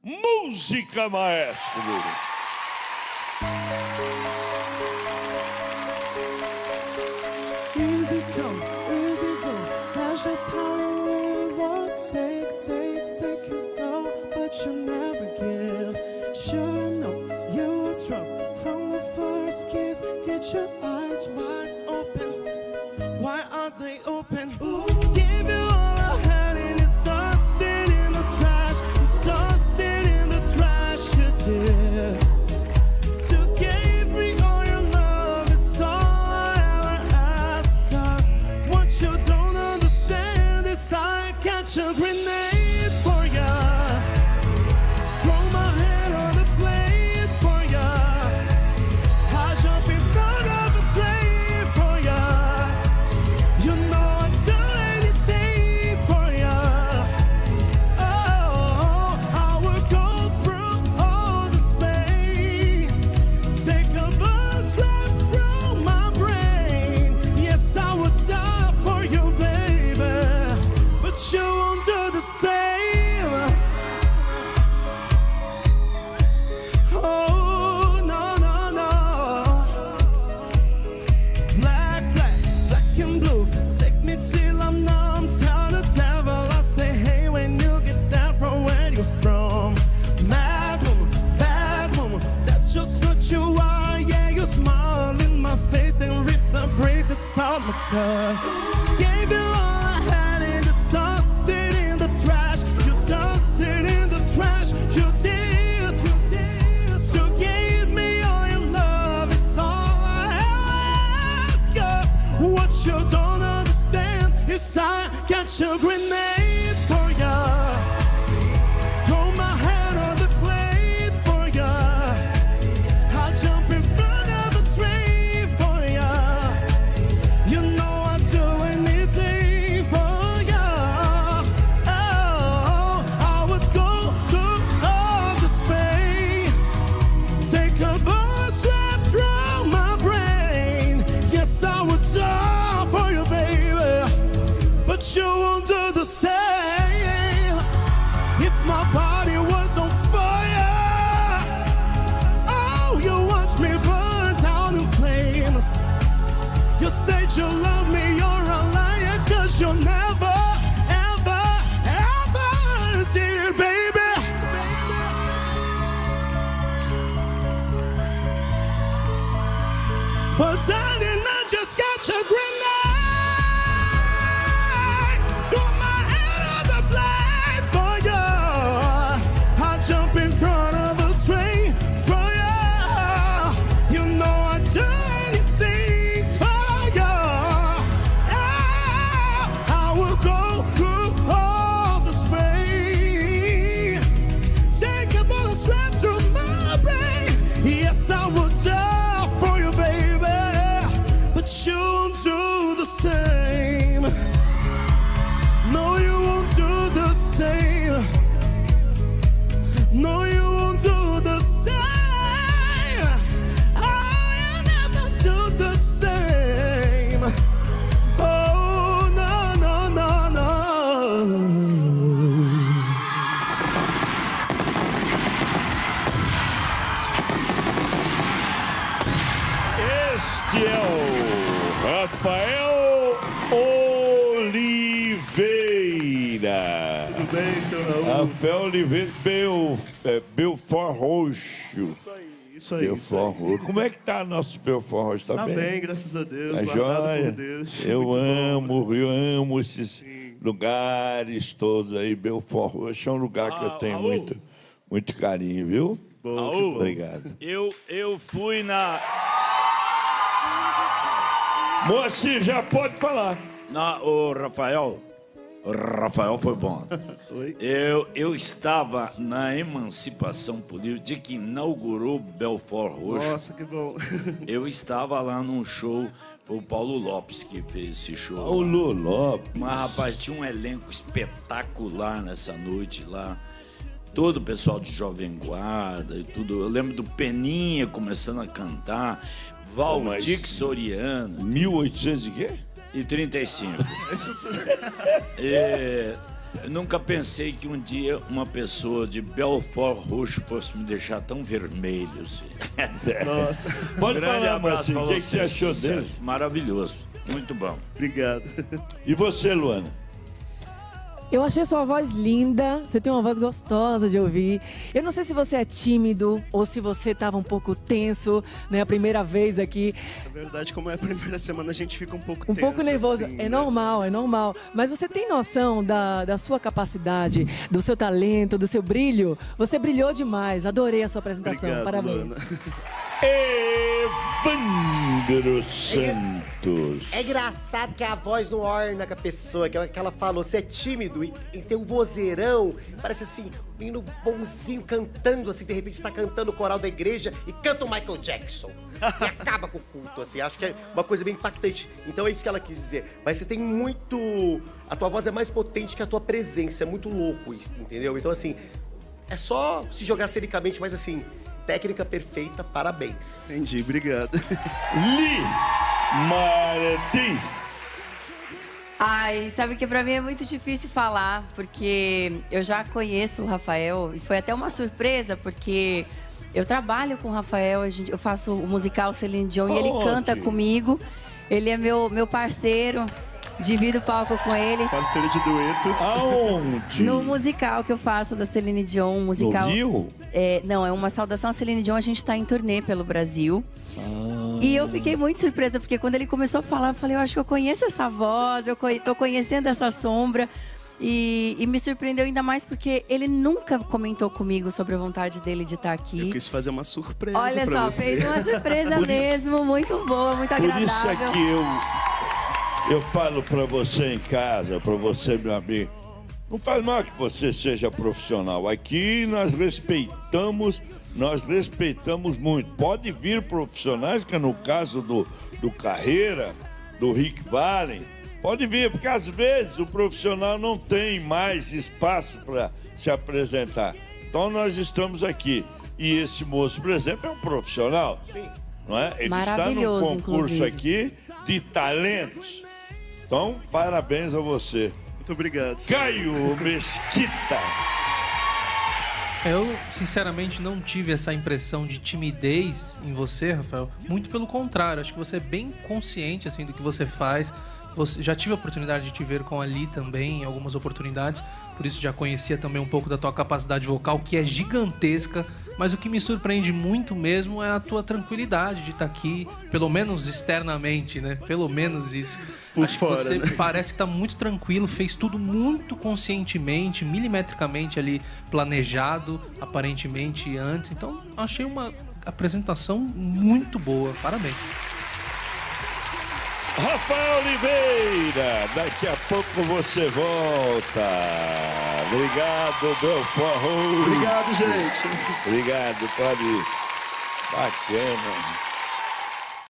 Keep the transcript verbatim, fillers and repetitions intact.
Música, maestro. Easy come, easy go. That's just how you live. Oh, take, take, take you go, but you never give. Sure, I know you were drunk from the first kiss. Get your eyes wide open. Why aren't they open? Ooh. Give you all I had and you tossed it in the trash. You tossed it in the trash. You did. To give me all your love is all I ever ask. 'Cause what you don't understand is I catch a grenade for ya. Throw my hand on the blade for ya. I jump in front of a train for ya. You know I'd do anything for ya. Oh, I would go through all this pain. Take a bus right through my brain. Yes, I would die for you, baby, but you won't do the same. Oh, no, no, no. Black, black, black and blue. Take me till I'm numb. Tell the devil I say, hey, when you get down from where you're from. Mad woman, bad woman, that's just what you are. Yeah, you smile in my face and rip the breakers out my car. Gave you all I had and you tossed it in the trash. You tossed it in the trash. You did. So give me all your love. It's all I ask. 'Cause what you don't understand is I got your grenade for ya. Throw my hand on the blade for ya. I jump in front of a train for ya. You know I'd do anything for ya. Oh, I would go through all this pain. Take a bus right through my brain. Yes, I would die for you, baby, but you won't do the same. If my body was on fire, oh, you watch me burn down in flames. You said you love me, you're a liar, 'cause you never, ever, ever did, baby. But darling, I just got your grenade. Throw my hand on the blade for ya. I jump in front of a train for ya. You know I'd do anything for ya. Oh, I will go through all this pain. Take a bullet straight through my brain. Yes, I would die for you, baby, but you won't do the same. No, you won't do the same. No, you won't do the same. Oh, you never do the same. Oh, no, no, no, no. Este é o Rafael Oliveira. Tudo bem, seu Raul? Rafael Oliveira, Bel, é, Belfort Roxo. Isso aí, isso aí. Isso Belfort aí. Roxo. Como é que tá nosso Belfort Roxo? Tá, Tá bem? bem, graças a Deus. Tá guardado joia? por Deus. Eu Muito bom. amo, eu amo esses lugares todos aí. Belfort Roxo é um lugar que eu Ah, tenho Raul. muito, muito carinho, viu? Bom, Raul. que bom. Obrigado. Eu, eu fui na, Moacir, já pode falar. na. O Rafael. O Rafael foi bom. Oi? Eu, eu estava na emancipação política de que inaugurou Belfort Roxo. Nossa, que bom. Eu estava lá num show. Foi o Paulo Lopes que fez esse show. O Lu Lopes. Mas, rapaz, tinha um elenco espetacular nessa noite lá. Todo o pessoal de Jovem Guarda e tudo. Eu lembro do Peninha começando a cantar. Valdir Soriano. mil e oitocentos e quê? E trinta e cinco. é, Eu nunca pensei que um dia uma pessoa de Belfort Roxo fosse me deixar tão vermelho. Assim. Nossa. Pode Grande falar, abraço Marcinho, pra o que, que você achou sucesso. dele? Maravilhoso. Muito bom. Obrigado. E você, Luana? Eu achei sua voz linda, você tem uma voz gostosa de ouvir. Eu não sei se você é tímido ou se você estava um pouco tenso, né, a primeira vez aqui. Na verdade, como é a primeira semana, a gente fica um pouco Um tenso, pouco nervoso, assim, é né? normal, é normal. Mas você tem noção da, da sua capacidade, do seu talento, do seu brilho? Você brilhou demais, adorei a sua apresentação, Obrigado, parabéns. Luana. Evandro Santos. É engraçado que a voz não orna com a pessoa, que é o que ela falou. Você é tímido e, e tem um vozeirão, parece assim, um menino bonzinho cantando, assim, de repente você tá cantando o coral da igreja e canta o Michael Jackson. E acaba com o culto, assim, acho que é uma coisa bem impactante. Então é isso que ela quis dizer. Mas você tem muito... A tua voz é mais potente que a tua presença, é muito louco, entendeu? Então, assim, é só se jogar cenicamente, mas assim... Técnica perfeita, parabéns. Entendi, obrigado. Li Martins. Ai, sabe que pra mim é muito difícil falar, porque eu já conheço o Rafael e foi até uma surpresa, porque eu trabalho com o Rafael, eu faço o musical Celine Dion e ele canta comigo. Ele é meu, meu parceiro, divido o palco com ele. Parceiro de duetos. Aonde? No musical que eu faço da Celine Dion, um musical. No Rio? É, não, é uma saudação à Celine Dion, a gente tá em turnê pelo Brasil. Ah. E eu fiquei muito surpresa, porque quando ele começou a falar, eu falei, eu acho que eu conheço essa voz, eu tô conhecendo essa sombra. E, e me surpreendeu ainda mais porque ele nunca comentou comigo sobre a vontade dele de estar aqui. Eu quis fazer uma surpresa. Olha pra só, você. fez uma surpresa mesmo, muito boa, muito Por agradável. isso é que eu, eu falo pra você em casa, pra você, meu amigo, não faz mal que você seja profissional. Aqui nós respeitamos, nós respeitamos muito. Pode vir profissionais, que é no caso do, do Carreira, do Rick Valen, pode vir, porque às vezes o profissional não tem mais espaço para se apresentar. Então nós estamos aqui. E esse moço, por exemplo, é um profissional. Sim. Não é? Ele está num concurso inclusive. aqui de talentos. Então, parabéns a você. Muito obrigado. Caio Mesquita. Eu, sinceramente, não tive essa impressão de timidez em você, Rafael. Muito pelo contrário, acho que você é bem consciente assim, do que você faz. Você, já tive a oportunidade de te ver com a Li também, em algumas oportunidades. Por isso já conhecia também um pouco da tua capacidade vocal, que é gigantesca. Mas o que me surpreende muito mesmo é a tua tranquilidade de estar aqui, pelo menos externamente, né? Pelo menos isso. Por Acho fora, que você né? parece que tá muito tranquilo, fez tudo muito conscientemente, milimetricamente ali planejado, aparentemente antes. Então, achei uma apresentação muito boa. Parabéns. Rafael Oliveira, daqui a pouco você volta. Obrigado, Belfort. Obrigado, gente. Obrigado, pode ir. Bacana.